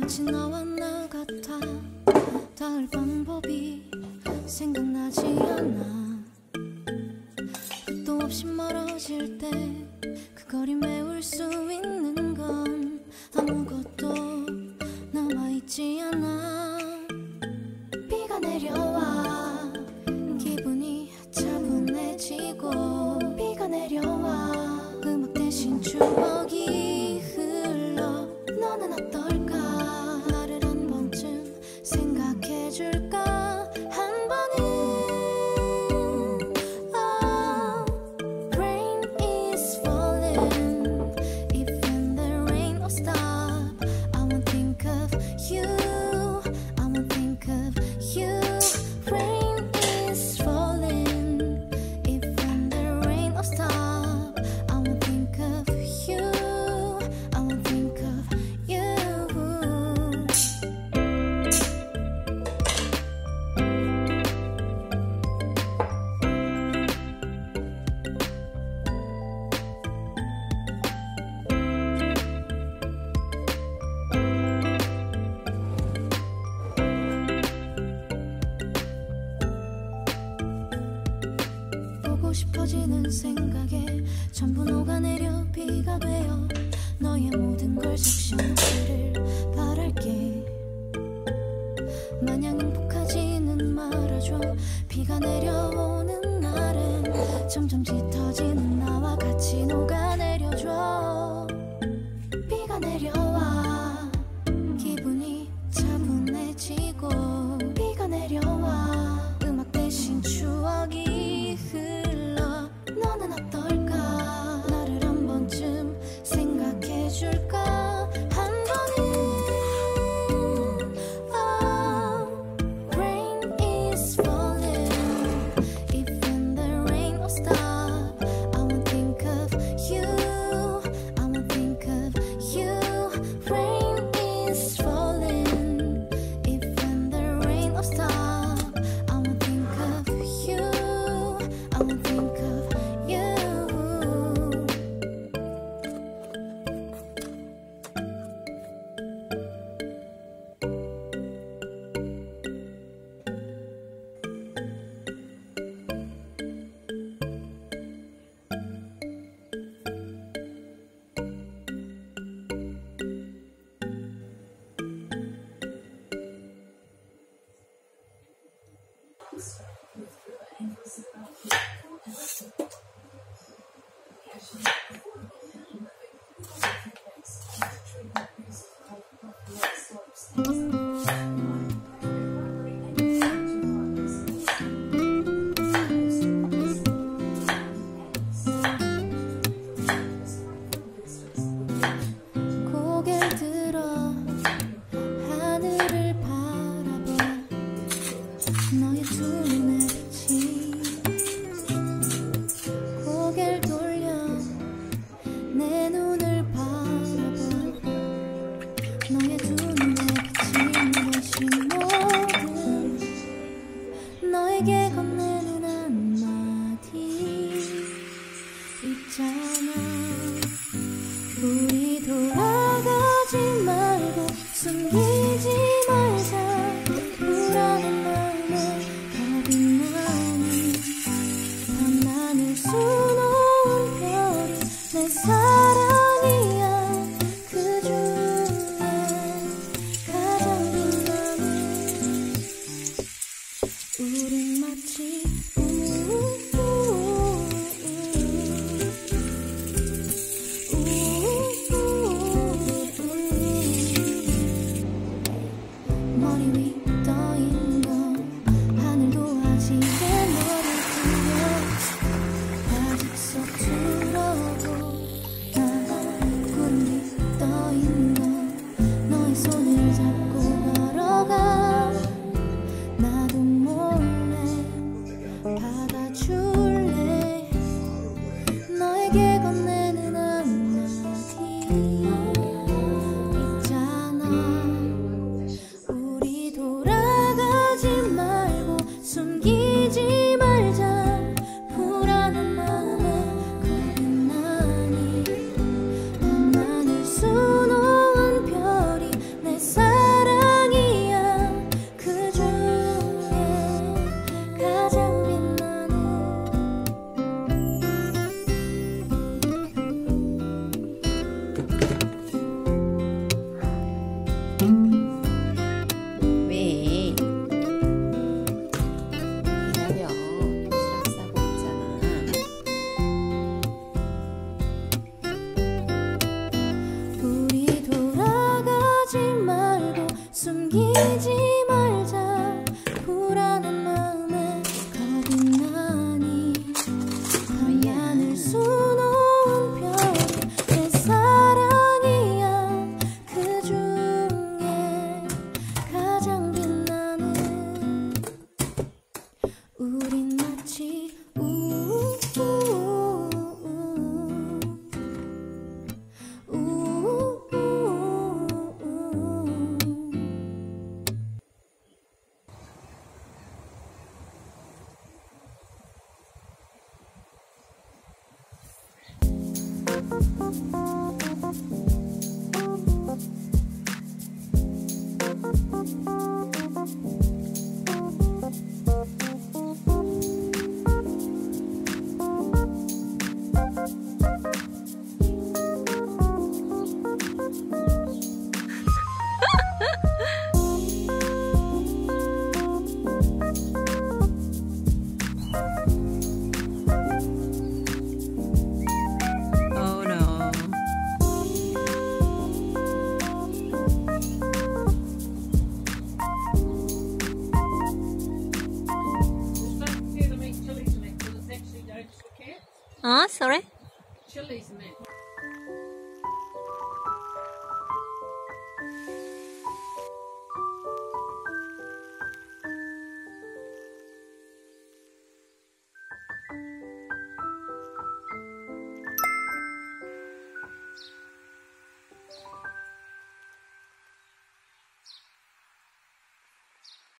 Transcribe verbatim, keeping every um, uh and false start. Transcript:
마치 너와 나 같아. 닿을 방법이 생각나지 않아. 끝도 없이 멀어질 때 그 거리 메울 수 있는 건 아무것도 남아있지 않아. 비가 내려와 기분이 차분해지고, 비가 내려와 음악 대신 추억이 흘러. 너는 어떨까? 나를 한 번쯤 생각해줄까? 한 번은 oh, rain is falling. Even the rain will stop, I won't think of you, I won't think of you. Rain is falling. Even the rain will stop, I won't think of you, I won't think of you. 보고 싶어지는 생각에 전부 녹아내려 비가 되어 너의 모든 걸 적셔놓기를 바랄게. 마냥 행복하지는 말아줘. 비가 내려오는 날은 점점 짙어지는 나와 같이 녹아내려줘. 비가 내려와 기분이 차분해지고, 비가 내려와 음악 대신 추억이 흘러. 너는 어떨까? 나를 한 번쯤 생각해줄까? 한 번은 oh, rain is falling. Even the rain will stop, I won't think of you, I won't think of you. Rain is falling. Even the rain will stop, I won't think of you, I won't think of you. 고개를 들어 하늘을 바라봐. 너의 두 눈에 비친 고개를 돌려 내 눈을 바라봐. 너의 두 눈에 비친 것이 모든 너에게 건네는 한마디 있잖아. 우리 돌아가지 말고 숨기지 말자. 불안한 마음에 겁이 나니 밤하늘 수놓은 별이 내 사랑이야. 그 중에 가장 빛나는 우린 마치 머리 위 떠있는 거 하늘도 아직 내 머리 뒤에 아직 서툴러도 나 구름 위 떠있는 거 너의 손을 잡고 걸어가. 나도 몰래 받아줄래. 너에게 건네는 한마디 있잖아. 우리 돌아가지 말고 숨기지 말자. 불안한 마음에 겁이 나니 밤하늘 수놓은 별이 내 삶 숨기지 말자. 불안한 마음에 겁이 나니 하얀을 수놓은 별 내 사랑이야. 그 중에 가장 빛나는 우린 마치 우우 Oh, sorry? Chilies, mate.